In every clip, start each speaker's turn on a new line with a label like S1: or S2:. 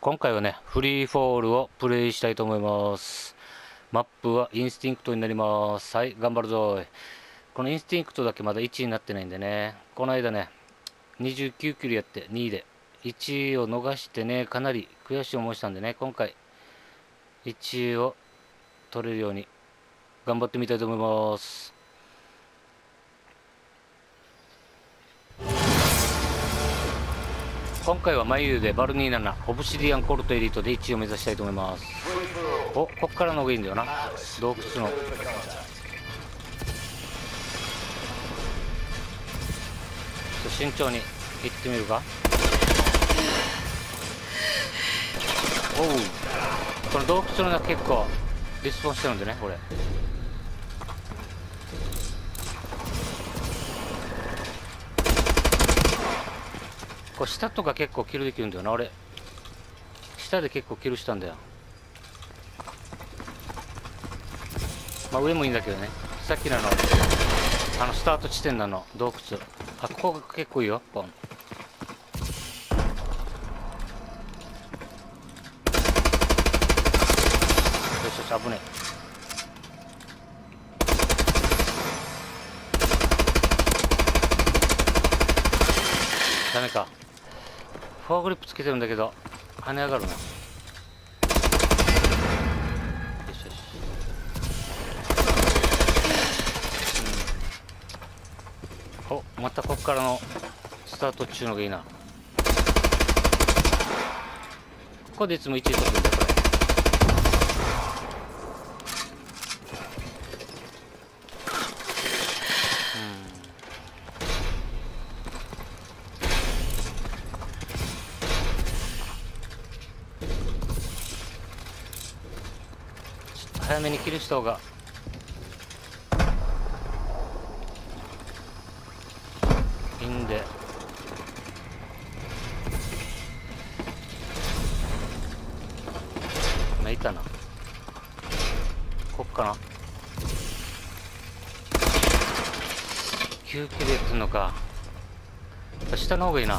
S1: 今回はね、フリーフォールをプレイしたいと思います。マップはインスティンクトになります。はい、頑張るぞい。このインスティンクトだけまだ1位になってないんでね、この間ね、29キロやって2位で、1位を逃してね、かなり悔しい思いしたんでね、今回、1位を取れるように頑張ってみたいと思います。今回は眉でバルニーナナオブシディアンコルトエリートで1位を目指したいと思います。お、こっからの方がいいんだよな、洞窟の。慎重に行ってみるか。おう、この洞窟の中結構リスポンしてるんでね、これ。これ下とか結構キルできるんだよな。俺下で結構キルしたんだよ。まあ上もいいんだけどね、さっきのスタート地点の洞窟、あ、ここが結構いいよ。ポン、よしよし、危ねえ。ダメか。フォーグリップつけてるんだけど跳ね上がるな。よしよし、お、またこっからのスタートっちゅうのがいいな。ここでいつも1位取るんだよこれ。早めにキルした方がいいんで。今いたな、こっかな。9キルやってんのか。下の方がいいな、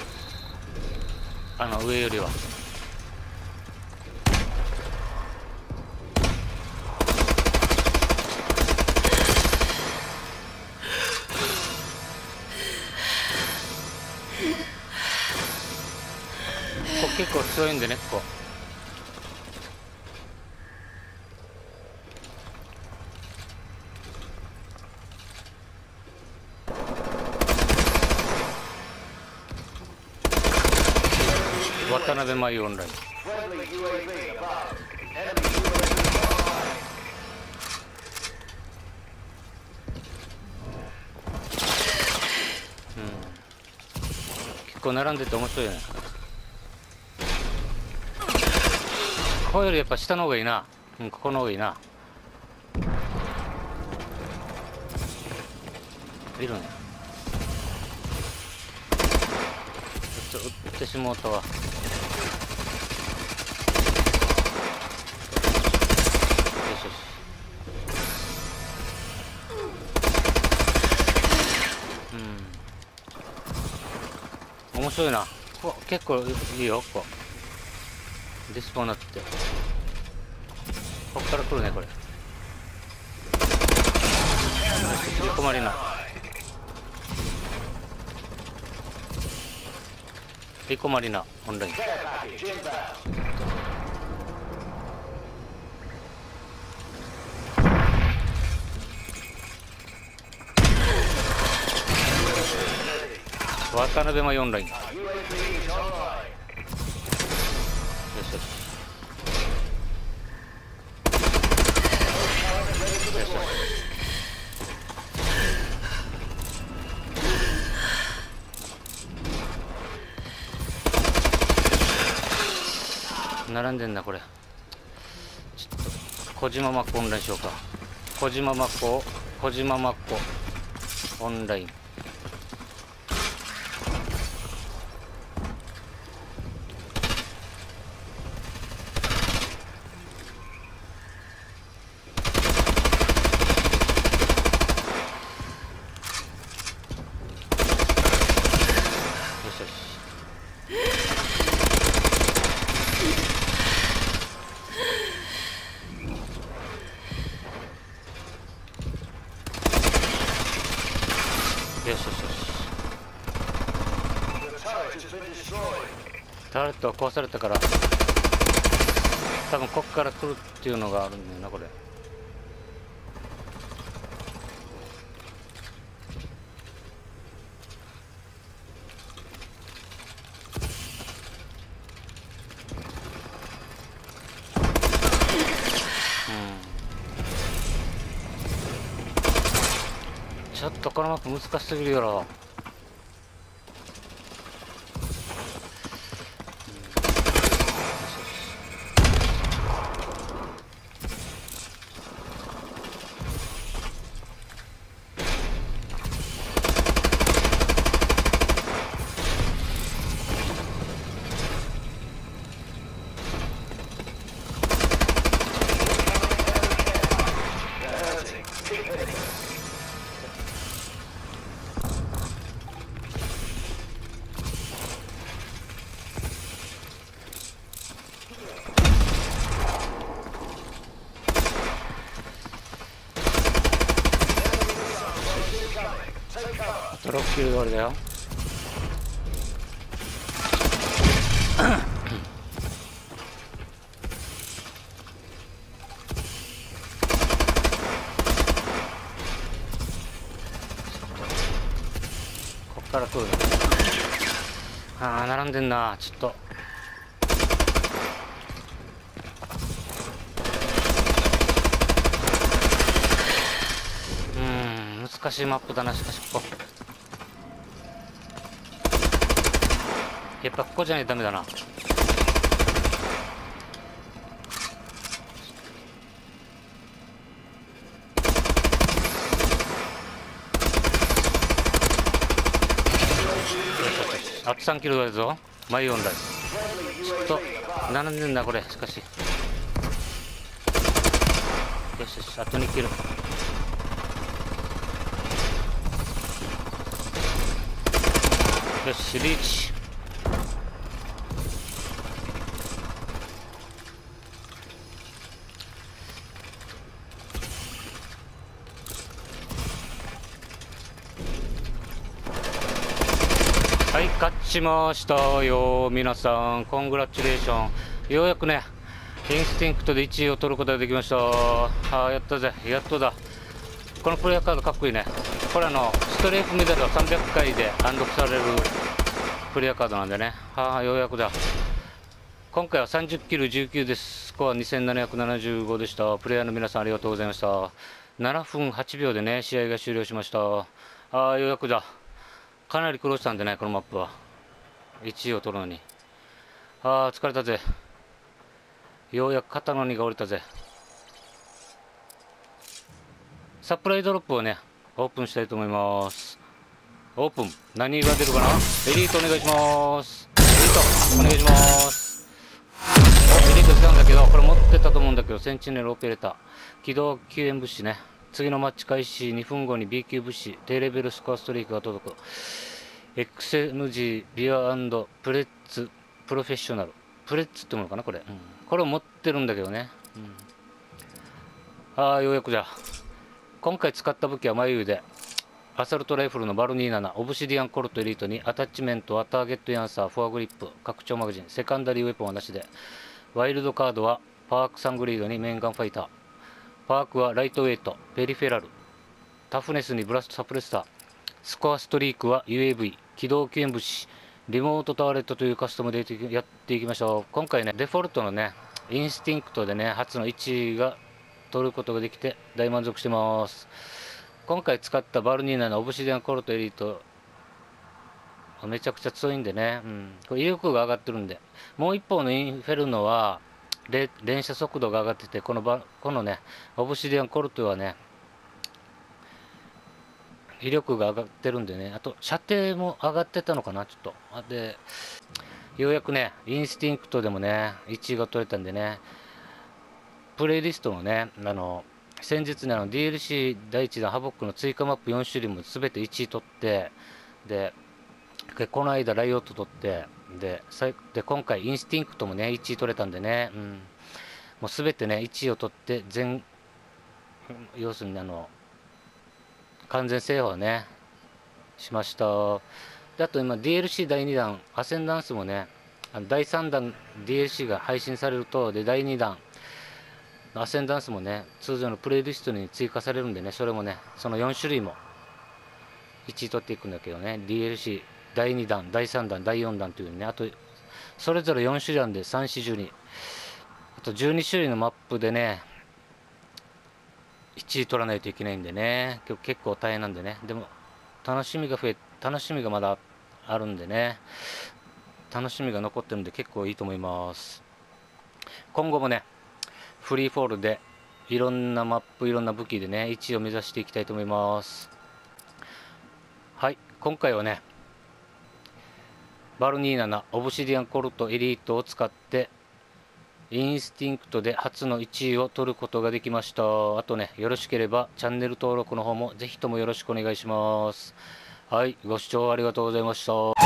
S1: 上よりは。ここ結構強いんでね、ここ。渡辺麻衣オンライン。結構並んでて面白いよね。ここよりやっぱ下の方がいいな。ここの方がいいな。いるね。ちょっと撃ってしもうたわ。よしよし。面白いな。ここ結構いいよ。ここディスポーになってて、こっから来るねこれ。困りな。リコマリナオンライン。渡辺麻衣オンライン。よしよし。よしよし。並んでんなこれ。ちょっと小島マッコオンラインしようか。小島マッコオンライン。よしよし。 よしよしよし。ターレットは壊されたから多分こっから来るっていうのがあるんだよなこれ。ちょっとこのマップ難しすぎるよろ。あと6キルで終わりだよ。こっから来る。ああ並んでんな。ちょっと難しいマップだな。しかしここやっぱここじゃないとダメだな。あと3キロだぞ。前4台。ちょっと並んでんだこれ。しかしよしよし、あと2キロ。よしリーチ。はい、勝ちましたよ皆さん。コングラチュレーション。ようやくねインスティンクトで1位を取ることができました。やったぜ、やっとだ。このプレイヤーカードかっこいいね。これストレートメダルは300回でアンロックされるプレイヤーカードなんでね。ようやくだ。今回は30キル19です。スコア2775でした。プレイヤーの皆さんありがとうございました。7分8秒でね試合が終了しました。ようやくだ。かなり苦労したんでねこのマップは1位を取るのに。疲れたぜ。ようやく肩の荷が下りたぜ。サプライドロップをねオープンしたいと思います。オープン。何が出るかな。エリートお願いします。エリートお願いします。エリート使うんだけどこれ持ってたと思うんだけど、センチネルオペレーター起動救援物資ね。次のマッチ開始2分後に B 級物資低レベルスコアストリークが届く。 XNG ビア&プレッツプロフェッショナル。プレッツってものかなこれ、これを持ってるんだけどね。ようやくじゃ。今回使った武器は眉でアサルトライフルのバル27、オブシディアンコルトエリートにアタッチメントはターゲットヤンサー、フォアグリップ、拡張マガジン、セカンダリーウェポンはなしで、ワイルドカードはパークサングリードにメインガンファイター、パークはライトウェイト、ペリフェラル、タフネスにブラストサプレッサー、スコアストリークは UAV、起動救援物資、リモートタワレットというカスタムでやっていきましょう。今回ね、デフォルトのね、インスティンクトでね、初の1位が取ることができて大満足してます。今回使ったバルニーナのオブシディアンコルトエリートめちゃくちゃ強いんでね、これ威力が上がってるんで、もう一方のインフェルノは連射速度が上がってて、このねオブシディアンコルトはね威力が上がってるんでね、あと射程も上がってたのかなちょっと。でようやくねインスティンクトでもね1位が取れたんでね、プレイリストのね先日ねDLC 第1弾ハボックの追加マップ4種類も全て1位取って、でこの間ライオット取って、で今回インスティンクトもね1位取れたんでね、もう全てね1位を取って要するに完全制覇をねしました。で、あと今 DLC 第2弾、アセンダンスもね、第3弾 DLC が配信されると、で、第2弾、アセンダンスもね、通常のプレイリストに追加されるんでね、それもね、その4種類も1位取っていくんだけどね、DLC 第2弾、第3弾、第4弾というね、あと、それぞれ4種類なんで、3、4、12、あと12種類のマップでね、1位取らないといけないんでね、今日結構大変なんでね、でも、楽しみがまだあるんでね、楽しみが残ってるんで結構いいと思います。今後もね、フリーフォールでいろんなマップ、いろんな武器でね、1位を目指していきたいと思います。はい、今回はね、バルニーナなオブシディアンコルトエリートを使って、インスティンクトで初の1位を取ることができました。あとね、よろしければチャンネル登録の方もぜひともよろしくお願いします。はい、ご視聴ありがとうございました。